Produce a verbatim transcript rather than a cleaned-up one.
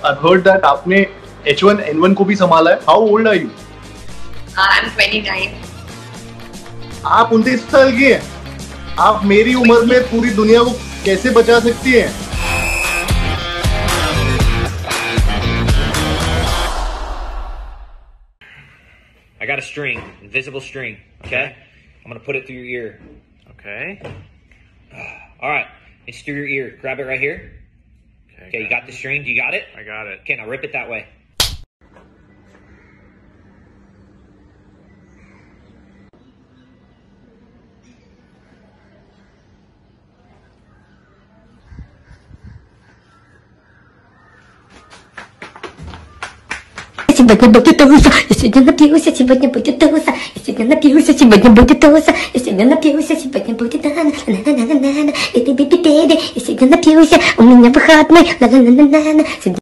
I've heard that आपने H one N one को भी संभाला है. How old are you? I'm twenty-nine. आप उनतीस साल की हैं. आप मेरी उम्र में पूरी दुनिया को कैसे बचा सकती हैं? I got a string, invisible string. Okay, I'm gonna put it through your ear. Okay. All right, it's through your ear. Grab it right here. Okay, Okay, you got the string? Do you got it? I got it. Okay, now rip it that way. Сегодня будет туса, я сегодня напьюся, сегодня будет туса, я сегодня напьюся, сегодня будет туса, я сегодня напьюся, сегодня будет на-на-на-на-на-на, и ты-би-би-би, я сегодня напьюся, у меня выходной, на-на-на-на-на.